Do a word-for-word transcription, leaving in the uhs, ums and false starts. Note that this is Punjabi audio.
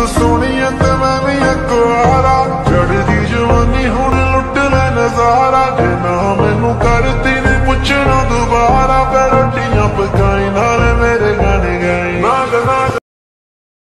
तू सोनी ते मैं भी एक आरा, चढ़दी जवानी हुण लुट ले नजारा।